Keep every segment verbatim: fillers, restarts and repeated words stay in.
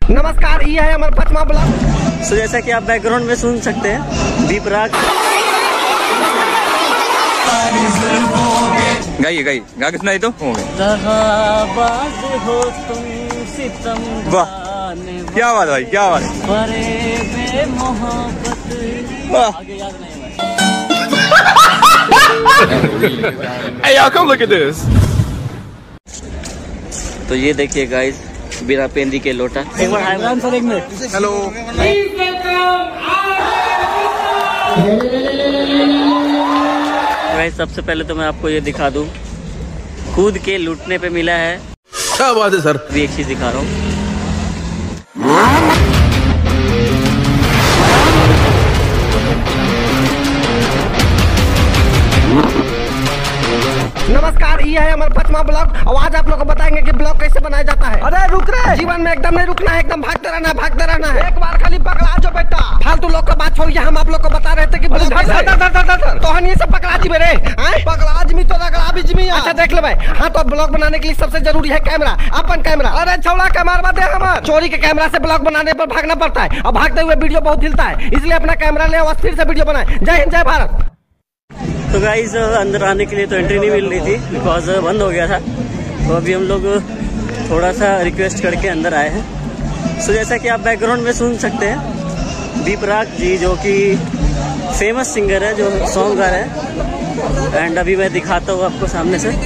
नमस्कार, ये है हमारा पचमा ब्लॉग। सो जैसा कि आप बैकग्राउंड में सुन सकते हैं दीपराग। गाइए गाइए गा के सुनाई तो हो तुम सितम। वाह क्या बात भाई, क्या बात। Hey y'all, come look at this. तो ये देखिए गाइस, बिना पेंदी के लोटा। एक बार हाय सर, एक मिनट। हेलो। गाइस सबसे पहले तो मैं आपको ये दिखा दूं, कूद के लूटने पे मिला है। क्या बात है सर। अभी एक चीज दिखा रहा हूँ। नमस्कार, ये है हमारा पचमा ब्लॉग। और आज आप लोग को बताएंगे कि ब्लॉग कैसे बनाया जाता है। अरे रुक रे, जीवन में एकदम नहीं रुकना है, एकदम भागते रहना भागते रहना है। एक बार खाली पकड़ा जो बेटा, फालतू लोग का बात छोड़िए। हम आप लोग को बता रहे थे कि तो हम ये सब पकड़ा जी मेरे पकड़ा आदमी तो रगड़ा भी जिमी। अच्छा देख ले भाई। हाँ तो ब्लॉग बनाने के लिए सबसे जरूरी है कैमरा, अपन कैमरा। अरे छौड़ा कैमरा दे, हम चोरी के कैमरा से ब्लॉग बनाने पर भागना पड़ता है और भागते हुए वीडियो बहुत हिलता है, इसलिए अपना कैमरा ले और स्थिर से वीडियो बनाए। जय हिंद, जय भारत। तो गाइस अंदर आने के लिए तो एंट्री नहीं मिल रही थी, बिकॉज बंद हो गया था। तो अभी हम लोग थोड़ा सा रिक्वेस्ट करके अंदर आए हैं। सो जैसा कि आप बैकग्राउंड में सुन सकते हैं दीपराग जी, जो कि फेमस सिंगर है, जो सॉन्ग गा रहे हैं। एंड अभी मैं दिखाता हूँ आपको सामने से।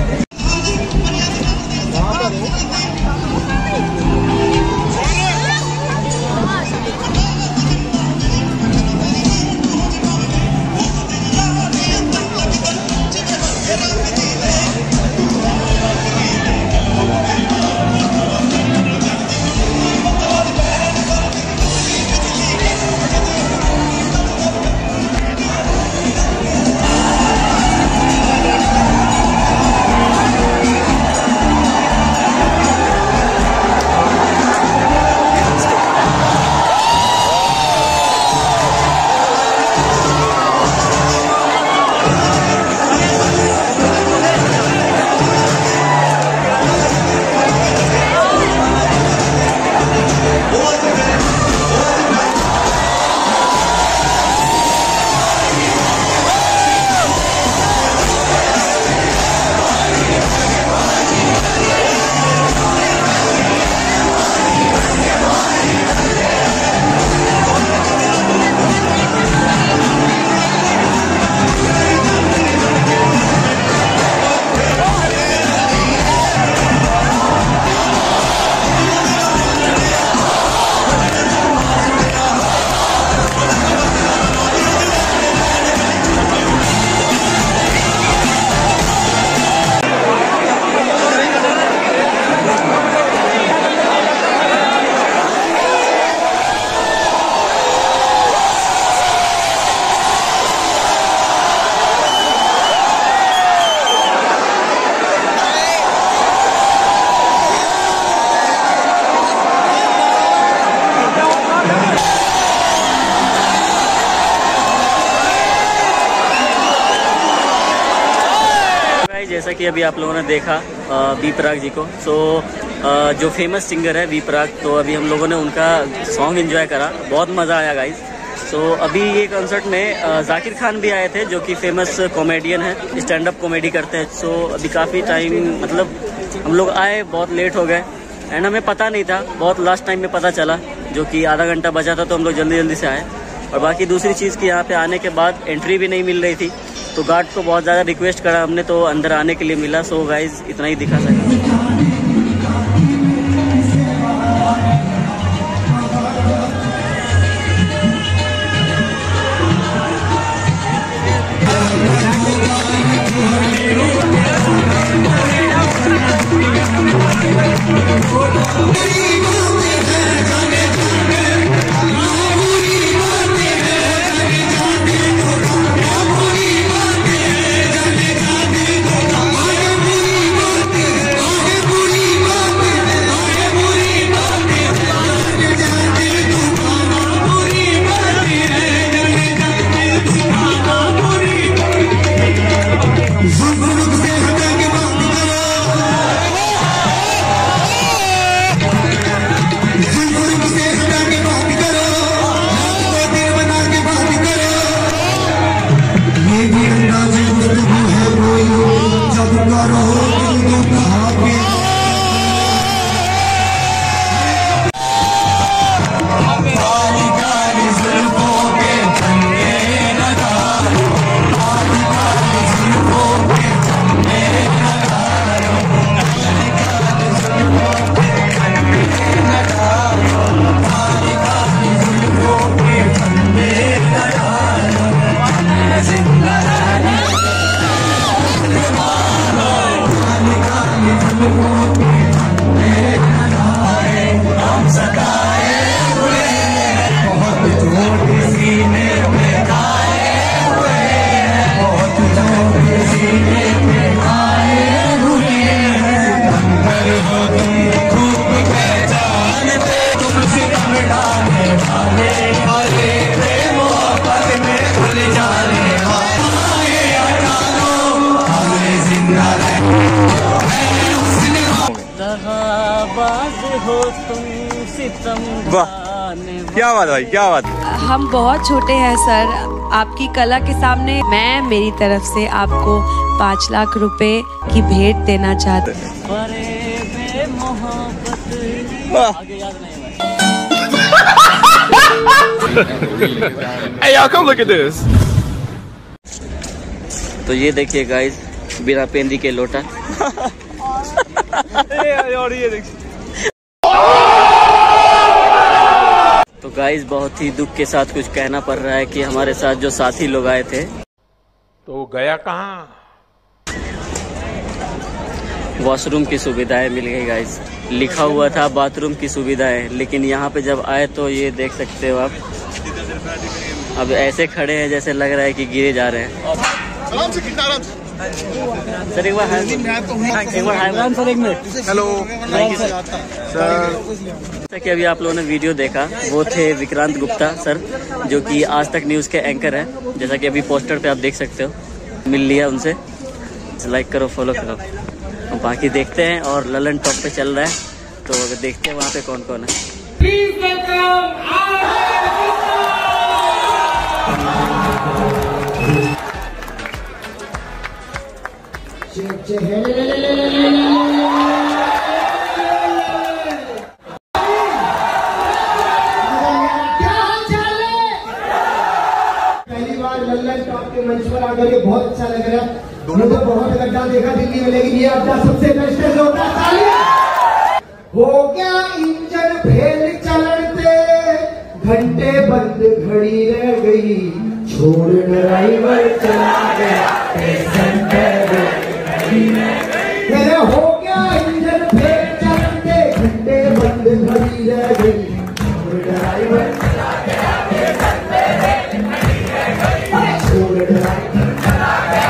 जैसा कि अभी आप लोगों ने देखा दीपराग जी को। सो जो फेमस सिंगर है दीपराग, तो अभी हम लोगों ने उनका सॉन्ग एंजॉय करा, बहुत मज़ा आया गाइस। सो अभी ये कंसर्ट में जाकिर खान भी आए थे, जो कि फेमस कॉमेडियन है, स्टैंड अप कॉमेडी करते हैं। सो अभी काफ़ी टाइम, मतलब हम लोग आए बहुत लेट हो गए एंड हमें पता नहीं था, बहुत लास्ट टाइम में पता चला, जो कि आधा घंटा बचा था, तो हम लोग जल्दी जल्दी से आए। और बाकी दूसरी चीज़ कि यहाँ पे आने के बाद एंट्री भी नहीं मिल रही थी, तो गार्ड को बहुत ज़्यादा रिक्वेस्ट करा हमने, तो अंदर आने के लिए मिला। सो गाइज इतना ही दिखा सका। हो तुम सितम वाह, क्या बात भाई, क्या बात। हम बहुत छोटे हैं सर आपकी कला के सामने। मैं मेरी तरफ से आपको पाँच लाख रुपए की भेंट देना चाहती हूँ। Hey, y'all, come look at this. तो ये देखिए गाइस, बिना पेंदी के लोटा। तो गाइस बहुत ही दुख के साथ कुछ कहना पड़ रहा है कि हमारे साथ जो साथी लोग आए थे तो गया कहाँ? वॉशरूम की सुविधाएं मिल गई गाइस। लिखा हुआ था बाथरूम की सुविधाएं, लेकिन यहाँ पे जब आए तो ये देख सकते हो आप, अब ऐसे खड़े हैं जैसे लग रहा है कि गिरे जा रहे हैं। सर एक बार हाय, एक बार हाय सर, एक minute. Hello, thank you sir. जैसा कि अभी आप लोगों ने वीडियो देखा, वो थे विक्रांत गुप्ता सर, जो कि आज तक न्यूज़ के एंकर हैं। जैसा कि अभी पोस्टर पे आप देख सकते हो, मिल लिया उनसे। लाइक करो, फॉलो करो। बाकी देखते हैं, और ललन टॉप पे चल रहा है, तो अगर देखते हैं वहाँ पे कौन कौन है। पहली बार ललन टॉप के मंच पर आकर ये बहुत अच्छा लग रहा है। मुझे बहुत गड्ढा देखा दिल्ली में, लेकिन ये अड्डा सबसे बेस्ट है। होता हो गया इंजन फेल चलते, घंटे बंद घड़ी रह गई, छोड़ ड्राइवर चला गया। मेरे हो गया इंजन फेल चलते, घंटे बंद घड़ी रह गई, छोड़ ड्राइवर चला गया। छोड़ ड्राइवर चला गया।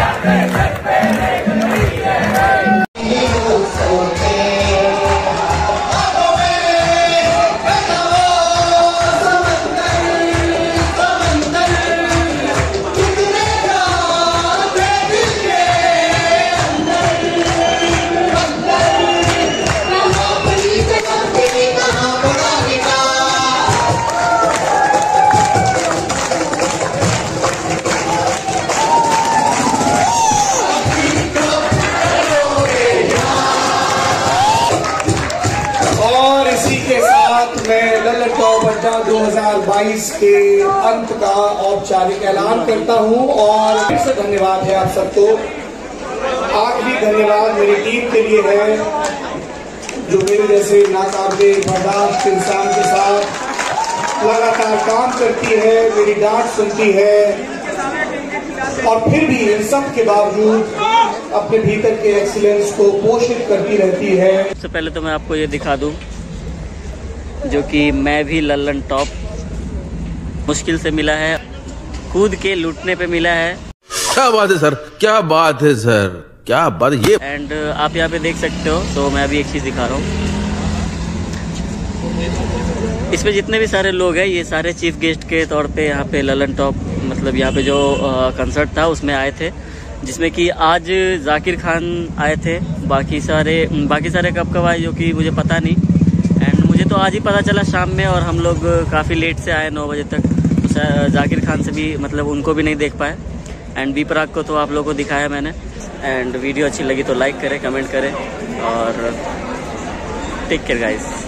मैं ललन टॉप अड्डा दो हज़ार बाईस के अंत का औपचारिक ऐलान करता हूं, और फिर से धन्यवाद है आप सबको। आखिरी धन्यवाद मेरी टीम के लिए है, जो मेरे जैसे नाकाबिले बर्दाश्त इंसान के साथ लगातार काम करती है, मेरी डांट सुनती है, और फिर भी इन सब के बावजूद अपने भीतर के एक्सीलेंस को पोषित करती रहती है। सबसे पहले तो मैं आपको ये दिखा दूं, जो कि मैं भी ललन टॉप मुश्किल से मिला है, कूद के लूटने पे मिला है। क्या बात है सर, क्या बात है सर, क्या बात है ये। एंड आप यहाँ पे देख सकते हो, तो मैं अभी एक चीज़ दिखा रहा हूँ। इसमें जितने भी सारे लोग हैं, ये सारे चीफ गेस्ट के तौर पे यहाँ पे ललन टॉप, मतलब यहाँ पे जो कंसर्ट था उसमें आए थे, जिसमें कि आज जाकिर खान आए थे। बाकी सारे बाकी सारे कब कब आए जो कि मुझे पता नहीं, एंड मुझे तो आज ही पता चला शाम में, और हम लोग काफ़ी लेट से आए, नौ बजे तक। तो जाकिर खान से भी मतलब उनको भी नहीं देख पाए, एंड बी प्राक को तो आप लोगों को दिखाया मैंने। एंड वीडियो अच्छी लगी तो लाइक करें, कमेंट करें, और टेक केयर गाइस।